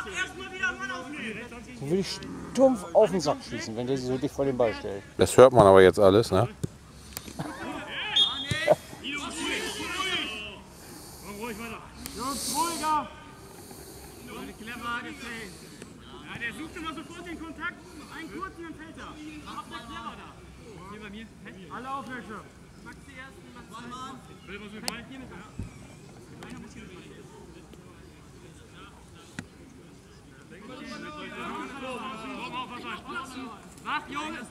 So will ich stumpf auf den Sack schießen, wenn der sich so dicht vor den Ball stellt. Das hört man aber jetzt alles, ne? Jungs, ruhiger! Clever gezählt. Ja, der sucht immer sofort den Kontakt. Einen kurzen, dann fällt er. Macht der clever da. Hier bei mir. Alle aufmerksam. Max die ersten, Max die zweiten. Will was mit Ball? Hier mit. Was, Jungs?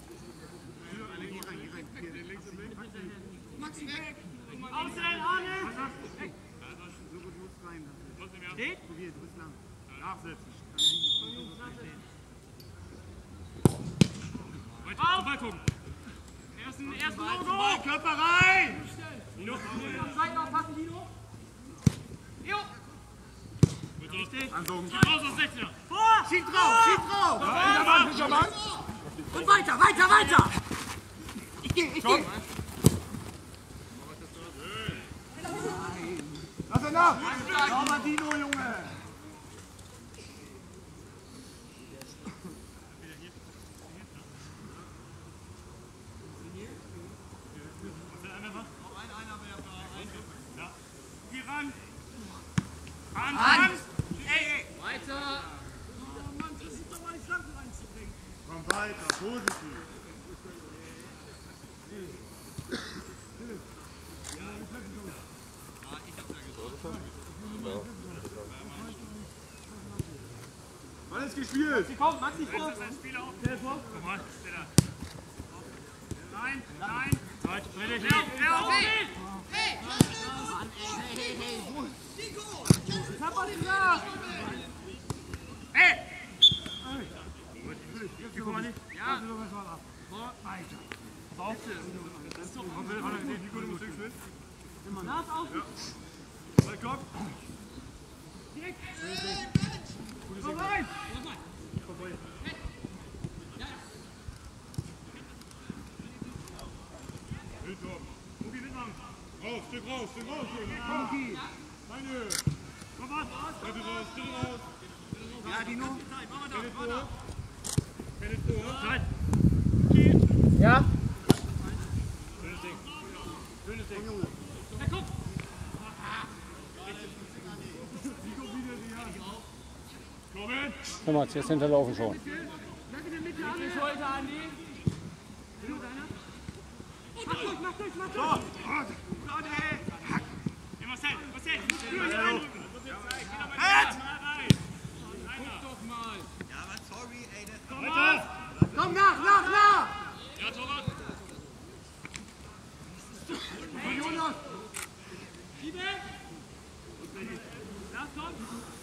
Max weg! Ausstellen, Arne! Steht? Probier, du bist lang. Nachsetzen. Weiter, ersten Logo! Körper rein! Dino! Seiten aufpassen, Dino! Jo! Anzogen. Raus aus 16er! Vor! Schieb drauf! Schieb drauf! Und weiter! Ich geh! Lass ihn nach! Sauber, Dino, Junge! Hier ran! Ran! Ey! Weiter! Oh Mann, das ist doch mal nicht lang reinzubringen. Komm weiter, positiv! Wann ist gespielt? Maxi, komm, Maxi, vor! Schnell vor! Komm mal, schneller! Nein! Hey! Ich hab was gesagt! Hey! Hier, guck mal nicht! Ja! Weiter! Pass auf! Das ist doch gut! Wie gut muss ich spielen? Immer nach auf! Ja! Komm! Direkt! Komm rein! Stück raus, Junge! Meine! Komm was! Raus! Ja, Dino! Zeit! Ja? Schönes Ding! Ja, guck! Guck mal, jetzt hinterlaufen schon. Schulter an die! Mach durch! Marcel! Guck doch mal! Ja, aber sorry, ey, das... Komm nach! Ja, Torwart! Jonas! Schiebe! Lass, komm!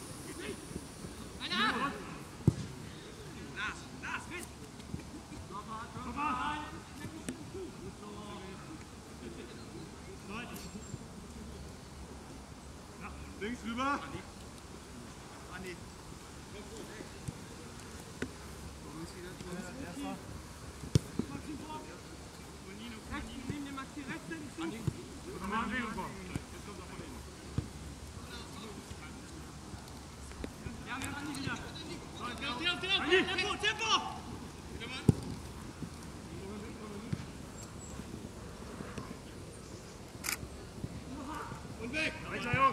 Einer! Lass, mit! Torwart! Links rüber. Andi. Nimm den Maxi rechts. Andi. Mal in Bewegung kommen. Jetzt kommt er von innen. Ja, wir haben Andi wieder. Tempo! Und weg! Weiter, Jungs!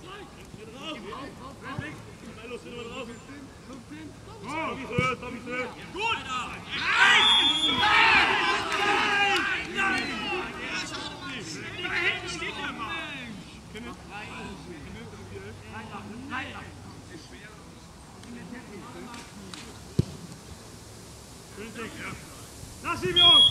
Tommy Söhl! Gut! Nein! Da hinten steht der mal! Lass ihn, Jungs!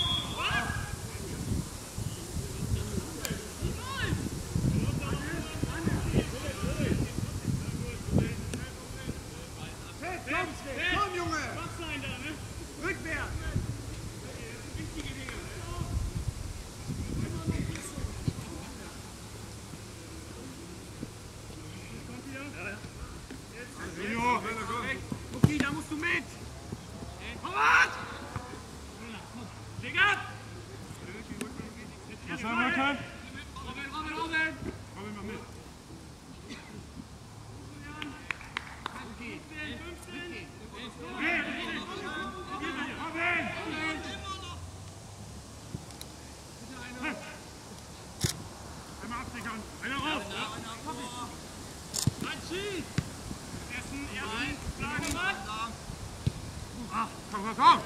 Komm, Junge! Was sein da, ne? Rückwärts! Wichtige Dinge. Kommt ihr? Ja. Jetzt. Okay, da musst du mit! Torwart! Essen, ersten Flagge, Mann! Ach, komm, komm, komm!